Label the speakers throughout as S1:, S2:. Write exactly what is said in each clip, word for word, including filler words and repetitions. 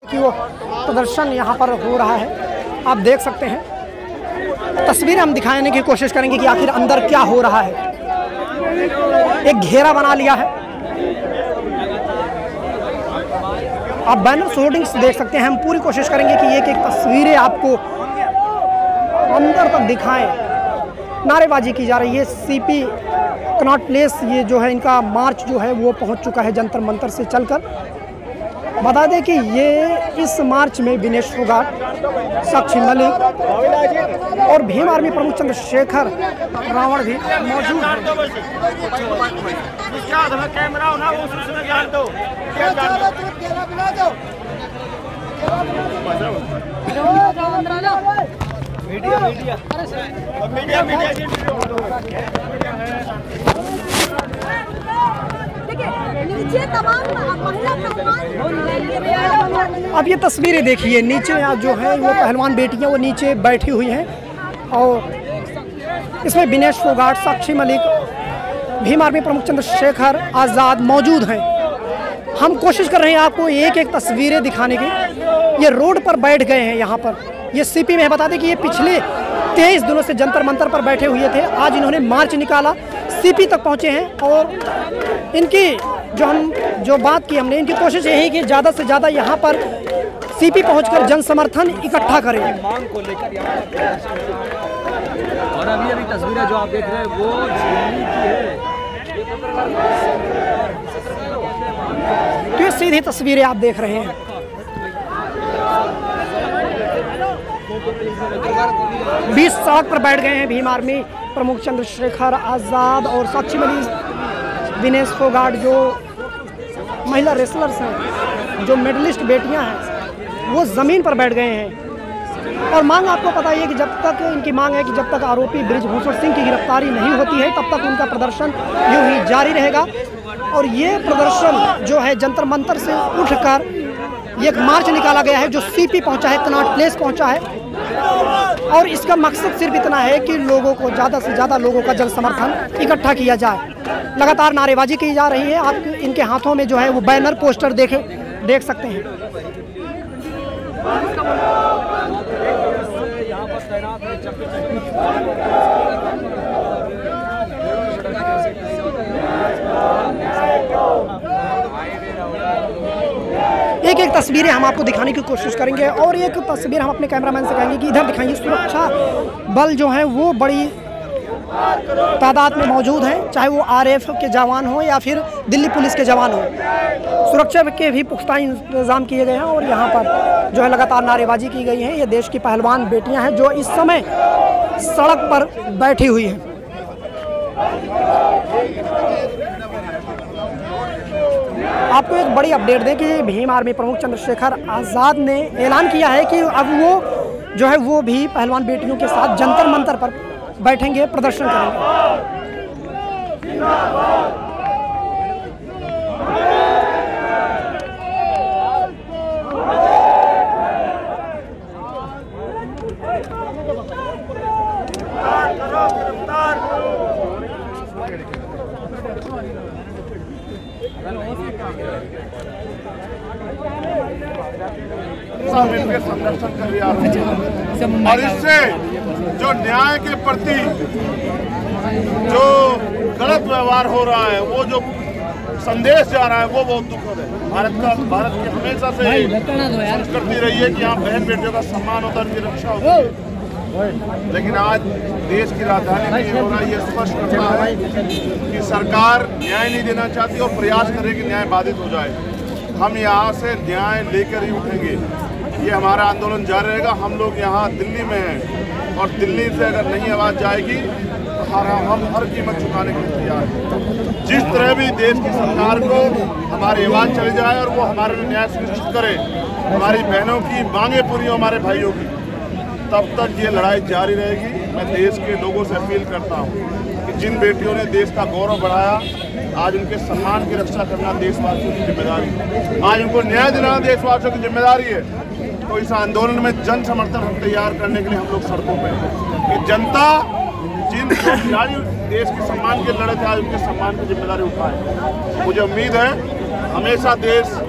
S1: कि वो प्रदर्शन यहाँ पर हो रहा है, आप देख सकते हैं। तस्वीरें हम दिखाने की कोशिश करेंगे कि आखिर अंदर क्या हो रहा है। एक घेरा बना लिया है, आप बैनर होर्डिंग्स देख सकते हैं। हम पूरी कोशिश करेंगे कि एक एक तस्वीरें आपको अंदर तक दिखाएं। नारेबाजी की जा रही है। सीपी कनॉट प्लेस ये जो है इनका मार्च जो है वो पहुंच चुका है जंतर मंतर से चलकर। बता दें कि ये इस मार्च में विनेश फोगाट, साक्षी मलिक और भीम आर्मी प्रमुख चंद्रशेखर रावण भी मौजूद हैं। अब ये तस्वीरें देखिए, नीचे यहाँ जो है वो पहलवान बेटियां वो नीचे बैठी हुई हैं और इसमें विनेश फोगाट, साक्षी मलिक, भीम आर्मी प्रमुख चंद्रशेखर आज़ाद मौजूद हैं। हम कोशिश कर रहे हैं आपको एक एक तस्वीरें दिखाने की। ये रोड पर बैठ गए हैं, यहाँ पर ये सीपी में बता दें कि ये पिछले तेईस दिनों से जंतर मंतर पर बैठे हुए थे। आज इन्होंने मार्च निकाला, सीपी तक पहुँचे हैं और इनकी जो हम जो बात की हमने, इनकी कोशिश यही कि ज़्यादा से ज़्यादा यहाँ पर सीपी पहुंचकर जन समर्थन इकट्ठा करें।
S2: मांग को लेकर और अभी अभी तस्वीरें जो आप देख रहे हैं वो दिल्ली की है।
S1: तो ये सीधी तस्वीरें आप देख रहे हैं। बीस सड़क पर बैठ गए हैं भीम आर्मी प्रमुख चंद्रशेखर आज़ाद और साक्षी मलिक, विनेश फोगाट जो महिला रेसलर्स हैं, जो मेडलिस्ट बेटियां हैं, वो ज़मीन पर बैठ गए हैं। और मांग आपको पता ही है कि जब तक इनकी मांग है कि जब तक आरोपी बृजभूषण सिंह की गिरफ्तारी नहीं होती है तब तक उनका प्रदर्शन यूं ही जारी रहेगा। और ये प्रदर्शन जो है जंतर मंतर से उठकर एक मार्च निकाला गया है जो सीपी पहुंचा है, कनॉट प्लेस पहुंचा है। और इसका मकसद सिर्फ इतना है कि लोगों को ज़्यादा से ज़्यादा लोगों का जन समर्थन इकट्ठा किया जाए। लगातार नारेबाजी की जा रही है। आप इनके हाथों में जो है वो बैनर पोस्टर देखे देख सकते हैं। एक एक तस्वीरें हम आपको दिखाने की कोशिश करेंगे और एक तस्वीर हम अपने कैमरामैन से कहेंगे कि इधर दिखाइए। सुरक्षा बल जो है वो बड़ी तादाद में मौजूद हैं, चाहे वो आरएफ के जवान हो या फिर दिल्ली पुलिस के जवान हो। सुरक्षा के भी पुख्ता इंतजाम किए गए हैं और यहाँ पर जो है लगातार नारेबाजी की गई है। ये देश की पहलवान बेटियां हैं जो इस समय सड़क पर बैठी हुई हैं। आपको एक बड़ी अपडेट दें कि भीम आर्मी प्रमुख चंद्रशेखर आज़ाद ने ऐलान किया है कि अब वो जो है वो भी पहलवान बेटियों के साथ जंतर मंतर पर बैठेंगे, प्रदर्शन करेंगे।
S3: मिलकर संरक्षण कर लिया और इससे जो न्याय के प्रति जो गलत व्यवहार हो रहा है, वो जो संदेश जा रहा है, वो बहुत दुखद है। भारत का भारत की हमेशा से संस्कृति रही है कि यहाँ बहन बेटियों का सम्मान होता है, उनकी रक्षा होती है। लेकिन आज देश की राजधानी में ये हो रहा है, ये स्पष्ट करता है कि सरकार न्याय नहीं देना चाहती और प्रयास करे कि न्याय बाधित हो जाए। हम यहाँ से न्याय लेकर ही उठेंगे, ये हमारा आंदोलन जारी रहेगा। हम लोग यहाँ दिल्ली में हैं और दिल्ली से अगर नहीं आवाज़ जाएगी तो हम हर कीमत चुकाने के लिए तैयार हैं। जिस तरह भी देश की सरकार को हमारी आवाज़ चली जाए और वो हमारे लिए न्याय सुनिश्चित करे, हमारी बहनों की मांगे पूरी हो, हमारे भाइयों की, तब तक ये लड़ाई जारी रहेगी। मैं देश के लोगों से अपील करता हूँ कि जिन बेटियों ने देश का गौरव बढ़ाया, आज उनके सम्मान की रक्षा करना देशवासियों की जिम्मेदारी है। आज उनको न्याय दिलाना देशवासियों की जिम्मेदारी है। तो इस आंदोलन में जन समर्थन हम तैयार करने के लिए हम लोग सड़कों पे हैं कि जनता जिन खिलाड़ी देश के सम्मान के लड़े थे, आज उनके सम्मान की जिम्मेदारी उठाए। मुझे उम्मीद है हमेशा देश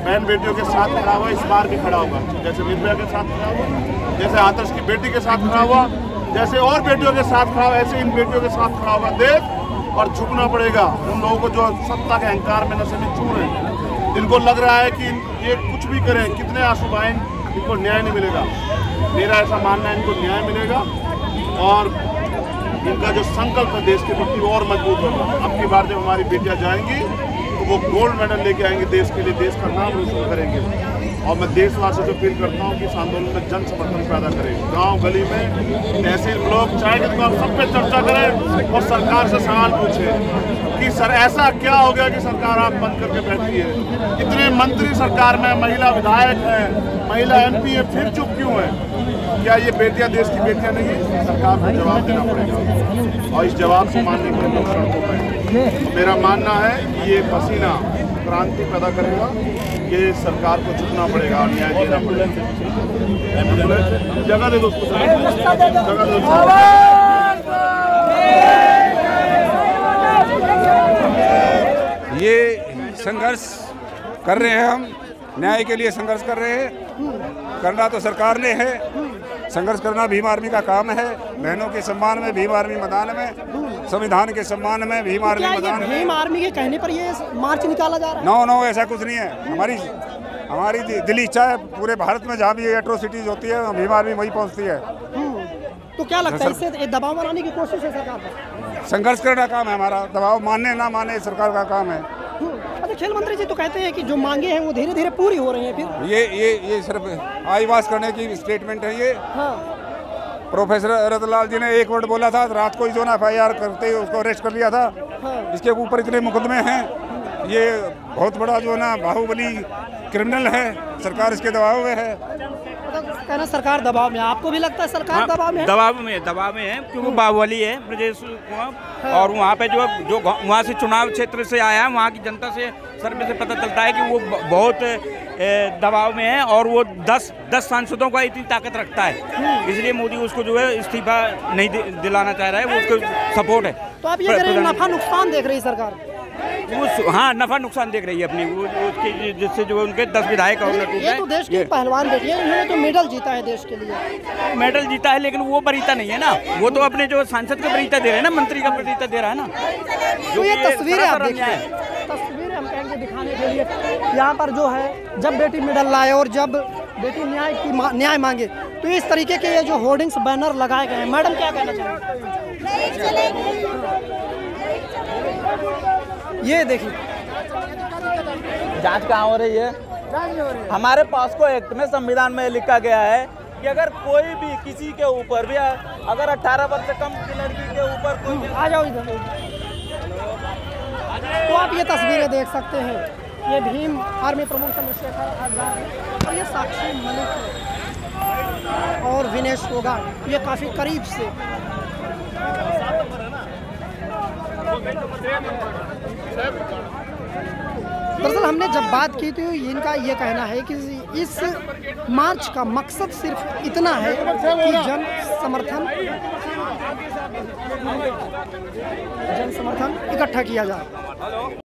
S3: बहन बेटियों के साथ खड़ा हुआ, इस बार भी खड़ा होगा। जैसे निर्भया के साथ खड़ा हुआ, जैसे आदर्श की बेटी के साथ खड़ा हुआ, जैसे और बेटियों के साथ खड़ा हुआ, ऐसे इन बेटियों के साथ खड़ा होगा देश। और झुकना पड़ेगा उन लोगों को जो सत्ता के अहंकार में नशे में चूर हैं, जिनको लग रहा है कि ये कुछ भी करें, कितने आंसू बहाएं, इनको न्याय नहीं मिलेगा। मेरा ऐसा मानना है इनको न्याय मिलेगा और इनका जो संकल्प है देश के प्रति और मजबूत होगा। अब की बार जब हमारी बेटियां जाएंगी तो वो गोल्ड मेडल लेके आएंगे देश के लिए, देश का नाम रोशन करेंगे। और मैं देशवासियों से अपील करता हूँ कि इस आंदोलन में जन समर्थन पैदा करें। गांव गली में, तहसील ब्लॉक, चाहे कि आप सब पे चर्चा करें और सरकार से सवाल पूछें कि सर ऐसा क्या हो गया कि सरकार आप बंद करके बैठी है। इतने मंत्री सरकार में, महिला विधायक हैं, महिला एम पी है, फिर चुप क्यों है? क्या ये बेटियां देश की बेटियां नहीं है? सरकार को जवाब देना पड़ेगा और इस जवाब से मानने के लिए लोग सड़कों पर। मेरा मानना है कि ये पसीना क्रांति पैदा करेगा, ये सरकार को झुकना पड़ेगा और न्याय देना पड़ेगा। जगह दे दोस्तों, जगह दे दोस्तों।
S4: ये संघर्ष कर रहे हैं, हम न्याय के लिए संघर्ष कर रहे हैं। करना तो सरकार ने है, संघर्ष करना भीम आर्मी का काम है। बहनों के सम्मान में भीम आर्मी मैदान में, संविधान के सम्मान में भीम आर्मी मैदान में।
S1: भीम आर्मी के कहने पर ये मार्च निकाला जा रहा है?
S4: नो नो ऐसा कुछ नहीं है। हमारी हमारी दिली इच्छा है, पूरे भारत में जहाँ भी एट्रोसिटीज होती है भीम आर्मी वहीं पहुँचती है।
S1: तो क्या लगता है इससे दबाव बनाने की कोशिश है सरकार पर?
S4: संघर्ष करना काम है हमारा, दबाव मानने ना माने सरकार का काम है।
S1: अच्छा, खेल मंत्री जी तो कहते हैं कि जो मांगे हैं वो धीरे धीरे पूरी हो रही हैं। फिर
S4: ये ये ये सिर्फ आईवास करने की स्टेटमेंट है ये।
S1: हाँ।
S4: प्रोफेसर रतनलाल जी ने एक वर्ड बोला था, रात को ही जो ना एफ आई आर करते ही उसको अरेस्ट कर लिया था।
S1: हाँ।
S4: इसके ऊपर इतने मुकदमे हैं, ये बहुत बड़ा जो ना बाहुबली क्रिमिनल है, सरकार इसके दबाव में है।
S1: कहना सरकार दबाव में, आपको भी लगता है सरकार
S5: हाँ,
S1: दबाव में?
S5: दबाव में दबाव में है क्योंकि बाहुबली है ब्रजेश कुमार। और वहाँ पे जो जो वहाँ से चुनाव क्षेत्र से आया है, वहाँ की जनता से सर्वे से पता चलता है कि वो बहुत दबाव में है और वो दस दस सांसदों का इतनी ताकत रखता है, इसलिए मोदी उसको जो है इस्तीफा नहीं दिलाना चाह रहा है, वो उसको सपोर्ट है।
S1: तो आप ये कह रहे हैं नफा नुकसान देख रही सरकार?
S5: उस हाँ नफा नुकसान देख रही है अपनी, उसके जिससे जो उनके दस विधायक और
S1: ये तो देश की पहलवान बेटी है, इन्होंने तो मेडल जीता है देश के लिए।
S5: मेडल जीता है लेकिन वो वरीयता नहीं है ना, वो तो अपने जो सांसद का वरीयता दे रहे हैं ना, मंत्री का वरीयता दे रहा है ना।
S1: जो ये तस्वीरें आप देखिए, तस्वीरें हम कहेंगे दिखाने के लिए, यहाँ पर जो है जब बेटी मेडल लाए और जब बेटी न्याय की न्याय मांगे तो इस तरीके के ये जो होर्डिंग्स बैनर लगाए गए हैं। मैडम क्या कहना चाहेंगे? ये देखिए
S2: जांच कहाँ हो रही है? हमारे पॉस्को एक्ट में, संविधान में लिखा गया है कि अगर कोई भी किसी के ऊपर भी, अगर अठारह वर्ष से कम की लड़की के ऊपर कोई
S1: आ जाओ इधर, तो आप ये तस्वीरें देख सकते हैं। ये भीम आर्मी प्रमुख चंद्रशेखर आजाद और ये साक्षी मलिक और विनेश फोगाट, ये काफ़ी करीब से दरअसल हमने जब बात की तो इनका ये कहना है कि इस मार्च का मकसद सिर्फ इतना है कि जन समर्थन जन समर्थन इकट्ठा किया जाए।